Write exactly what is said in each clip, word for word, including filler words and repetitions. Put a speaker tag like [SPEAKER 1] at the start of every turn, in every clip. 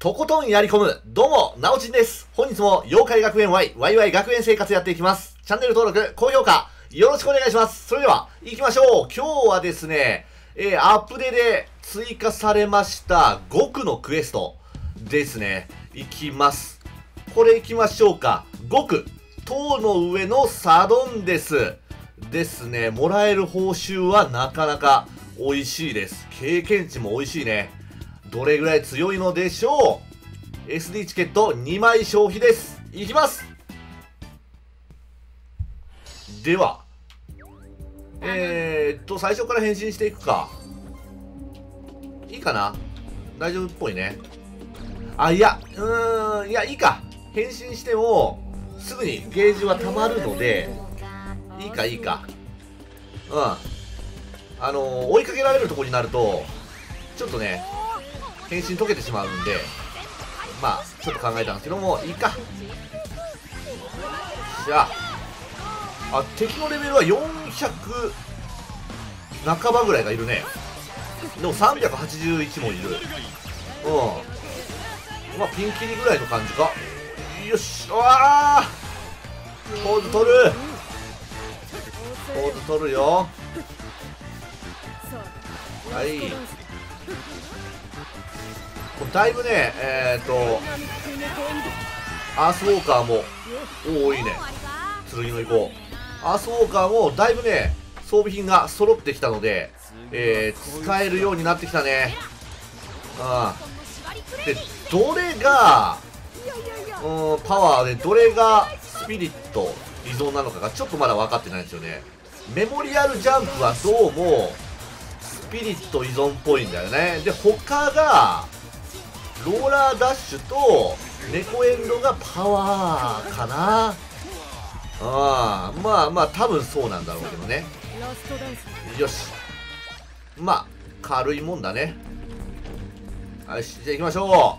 [SPEAKER 1] とことんやり込む。どうも、なおちんです。本日も妖怪学園 Y、ワイワイ 学園生活やっていきます。チャンネル登録、高評価、よろしくお願いします。それでは、行きましょう。今日はですね、えー、アップデで追加されました、ごくのクエストですね。行きます。これ行きましょうか。ごく、塔の上のサドンデス。ですね、もらえる報酬はなかなか美味しいです。経験値も美味しいね。どれぐらい強いのでしょう。 エスディー チケットにまい消費です。いきます。ではえー、っと最初から変身していくか。いいかな、大丈夫っぽいね。あ、いやうーんいやいいか。変身してもすぐにゲージはたまるのでいいかいいか。うん、あのー、追いかけられるとこになるとちょっとね変身解けてしまうんで、まあちょっと考えたんですけども、いいか。じゃああ、敵のレベルはよんひゃくなかばぐらいがいるね。でもさんびゃくはちじゅういちもいる。うん、まあピンキリぐらいの感じか。よし、うわー、ポーズ取る、ポーズ取るよ。はい、だいぶね、えー、っとアースウォーカーも、おおいいね、剣の移行。アースウォーカーもだいぶね装備品が揃ってきたので、えー、使えるようになってきたね。うん、でどれがうんパワーでどれがスピリット依存なのかがちょっとまだ分かってないんですよね。メモリアルジャンプはどうもスピリット依存っぽいんだよね。で他がローラーダッシュと猫エンドがパワーかな。ああ、まあまあ多分そうなんだろうけどね。よし、まあ軽いもんだね。よし、じゃあ行きましょ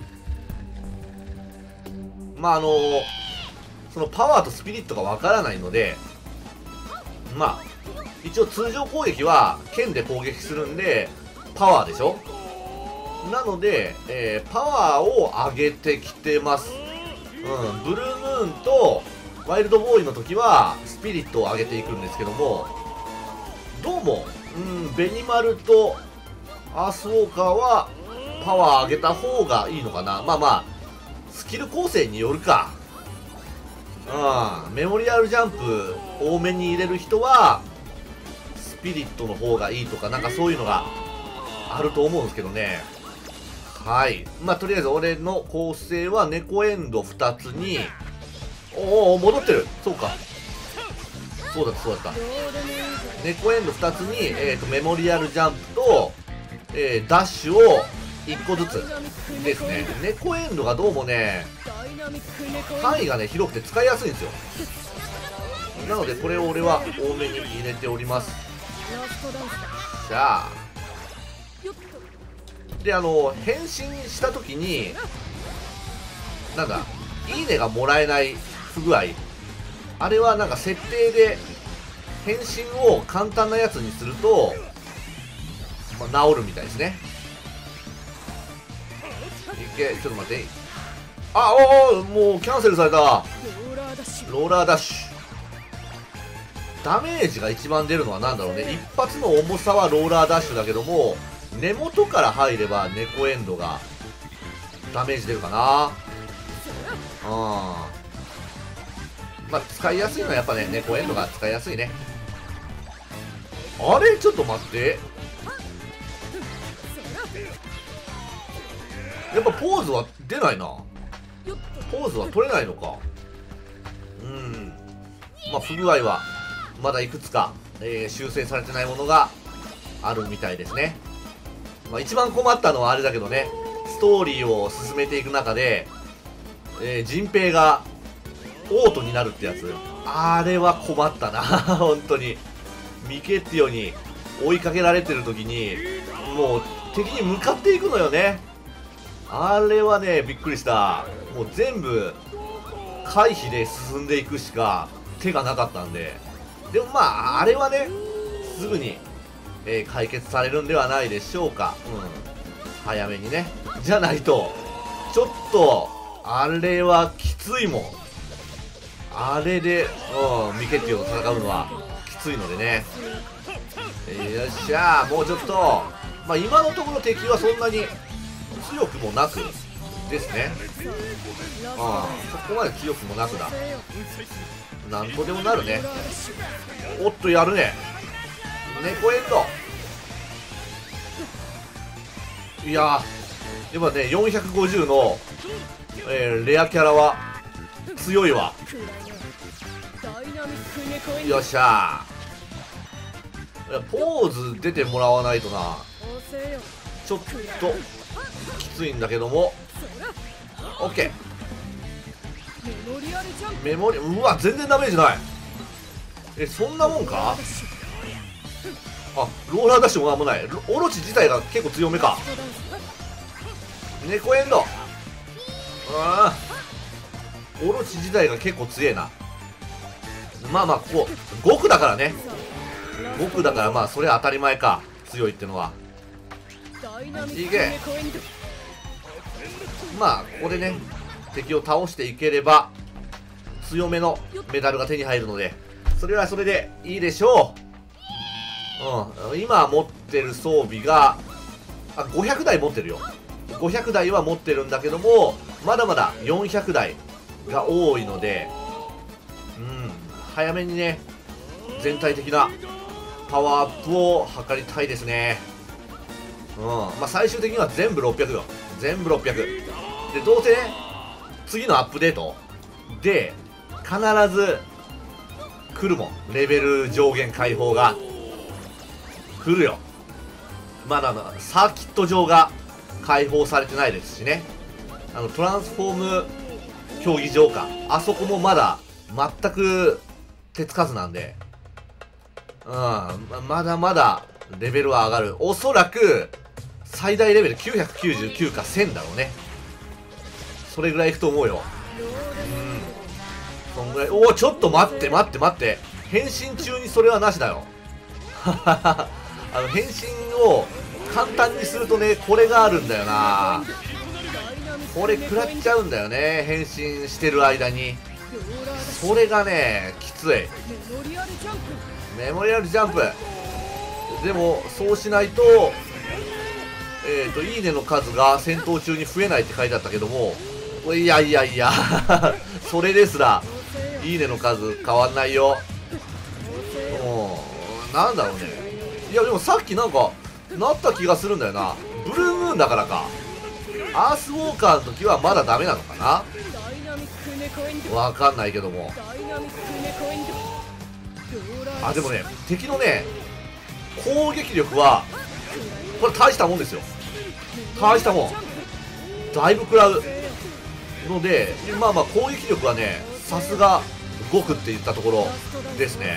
[SPEAKER 1] う。まああのそのパワーとスピリットがわからないので、まあ一応通常攻撃は剣で攻撃するんでパワーでしょ。なので、えー、パワーを上げてきてます。うん、ブルームーンとワイルドボーイの時はスピリットを上げていくんですけども、どうも、うん、ベニマルとアースウォーカーはパワー上げた方がいいのかな。まあまあスキル構成によるか。うん、メモリアルジャンプ多めに入れる人はスピリットの方がいいとか、なんかそういうのがあると思うんですけどね。はい、まあとりあえず俺の構成は猫エンドふたつに、おお戻ってる、そうか、そうだったそうだった。猫エンドふたつに、えー、とメモリアルジャンプと、えー、ダッシュをいっこずつですね。猫エンドがどうもね範囲がね広くて使いやすいんですよ。なのでこれを俺は多めに入れております。じゃあで、あの変身した時になんだいいねがもらえない不具合、あれはなんか設定で変身を簡単なやつにすると、まあ、治るみたいですね。いけ、ちょっと待って、あおお、もうキャンセルされた。ローラーダッシュ、ダメージが一番出るのは何だろうね。一発の重さはローラーダッシュだけども、根元から入れば猫エンドがダメージ出るかな。うん、まあ使いやすいのはやっぱね猫エンドが使いやすいね。あれちょっと待って、やっぱポーズは出ないな。ポーズは取れないのか。うん、まあ不具合はまだいくつか、えー、修正されてないものがあるみたいですね。まあ、一番困ったのはあれだけどね、ストーリーを進めていく中で、えー、陣平がオートになるってやつ、あれは困ったな本当に。ミケッティオに追いかけられてる時にもう敵に向かっていくのよね。あれはねびっくりした。もう全部回避で進んでいくしか手がなかったんで。でもまああれはねすぐに、えー、解決されるんではないでしょうか。うん、早めにね、じゃないとちょっとあれはきついもん。あれで、うん、ミケティオと戦うのはきついのでね。よっしゃー、もうちょっと、まあ、今のところ敵はそんなに強くもなくですね。うん、そこまで強くもなくだ。なんとでもなるね。おっと、やるね。猫エンド。いやー、今ね、よんひゃくごじゅうの、えー、レアキャラは強いわ。よっしゃー。いや、ポーズ出てもらわないとな。ちょっときついんだけども。オッケー。メモリ、うわ、全然ダメージない。え、そんなもんか。あ、ローラーダッシュもなんもない。オロチ自体が結構強めか。猫エンド。ああ、オロチ自体が結構強えな。まあまあ、こうご区だからね。ご区だから、まあそれは当たり前か、強いってのは。いけ。まあここでね、敵を倒していければ強めのメダルが手に入るので、それはそれでいいでしょう。うん、今持ってる装備があごひゃくだい持ってるよ。ごひゃくだいは持ってるんだけども、まだまだよんひゃくだいが多いので、うん、早めにね、全体的なパワーアップを図りたいですね。うん、まあ最終的には全部ろっぴゃくよ。全部ろっぴゃくで、どうせね、次のアップデートで必ず来るもん。レベル上限解放が来るよ。まだなサーキット上が開放されてないですしね。あのトランスフォーム競技場か、あそこもまだ全く手つかずなんで、うん、ままだまだレベルは上がる。おそらく最大レベルきゅうひゃくきゅうじゅうきゅうかせんだろうね。それぐらいいくと思うよ。うん、そんぐらい。おお、ちょっと待って待って待って、変身中にそれはなしだよ。あの変身を簡単にするとね、これがあるんだよな。これ食らっちゃうんだよね、変身してる間に。それがね、きつい。メモリアルジャンプ。でもそうしないと、えーといいねの数が戦闘中に増えないって書いてあったけども、いやいやいやそれですらいいねの数変わんないよ。うん、なんだろうね。いやでもさっきなんかなった気がするんだよな。ブルームーンだからか。アースウォーカーの時はまだダメなのかな、わかんないけども。あ、でもね、敵のね攻撃力はこれ大したもんですよ。大したもん、だいぶ食らうので、まあまあ攻撃力はね、さすがご区って言ったところですね。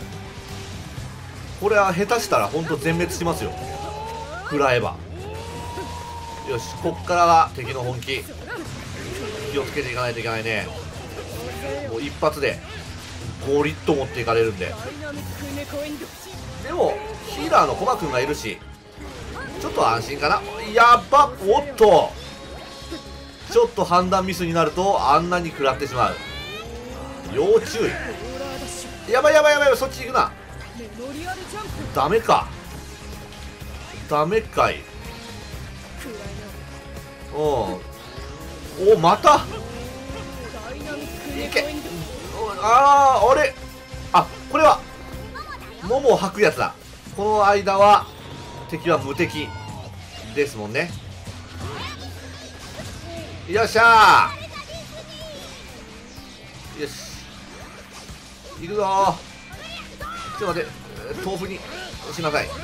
[SPEAKER 1] これは下手したら本当全滅しますよ、食らえば。よし、こっからが敵の本気。気をつけていかないといけないね。もう一発でゴリッと持っていかれるんで。でもヒーラーのコマくんがいるし、ちょっと安心かな。やっば、おっと、ちょっと判断ミスになるとあんなに食らってしまう。要注意。やばいやばいやばい、そっち行くな。ダメか、ダメかい。うん、お、またいけ。ああ、あれ、あ、これは桃を吐くやつだ。この間は敵は無敵ですもんね。よっしゃー、よし、行くぞー。ちょっと待って、豆腐にしなさい。い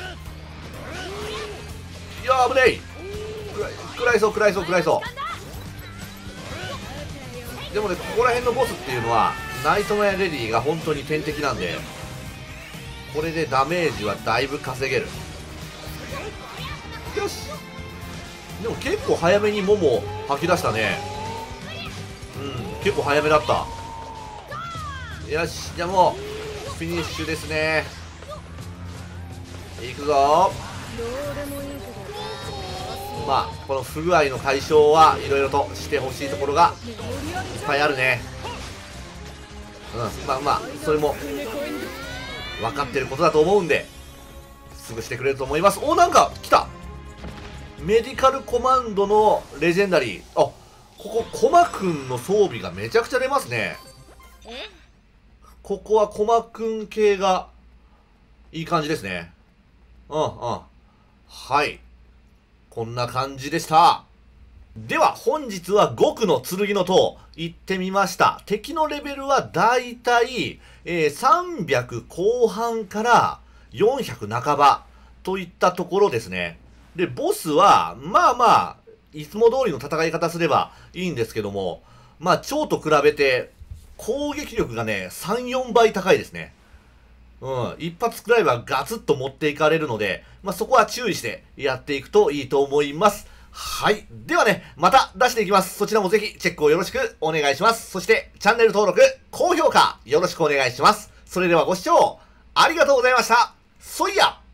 [SPEAKER 1] やー、危ない。食らいそう食らいそう食らいそう。でもね、ここら辺のボスっていうのはナイトメアレディが本当に天敵なんで、これでダメージはだいぶ稼げる。よし、でも結構早めにモモ吐き出したね。うん、結構早めだった。よし、じゃあもうフィニッシュですね。いくぞ。 まあこの不具合の解消はいろいろとしてほしいところがいっぱいあるね。うん、まあまあそれも分かってることだと思うんですぐしてくれると思います。お、なんか来た、メディカルコマンドのレジェンダリー。あ、ここコマくんの装備がめちゃくちゃ出ますね。ここはコマくん系がいい感じですね。うんうん、はい、こんな感じでした。では本日は極の剣の塔行ってみました。敵のレベルはだいたい、えー、さんびゃく後半からよんひゃく半ばといったところですね。で、ボスはまあまあいつも通りの戦い方すればいいんですけども、まあ蝶と比べて攻撃力がねさん、よんばい高いですね。うん、一発くらいはガツッと持っていかれるので、まあ、そこは注意してやっていくといいと思います。はい。ではね、また出していきます。そちらもぜひチェックをよろしくお願いします。そして、チャンネル登録、高評価、よろしくお願いします。それではご視聴ありがとうございました。そいや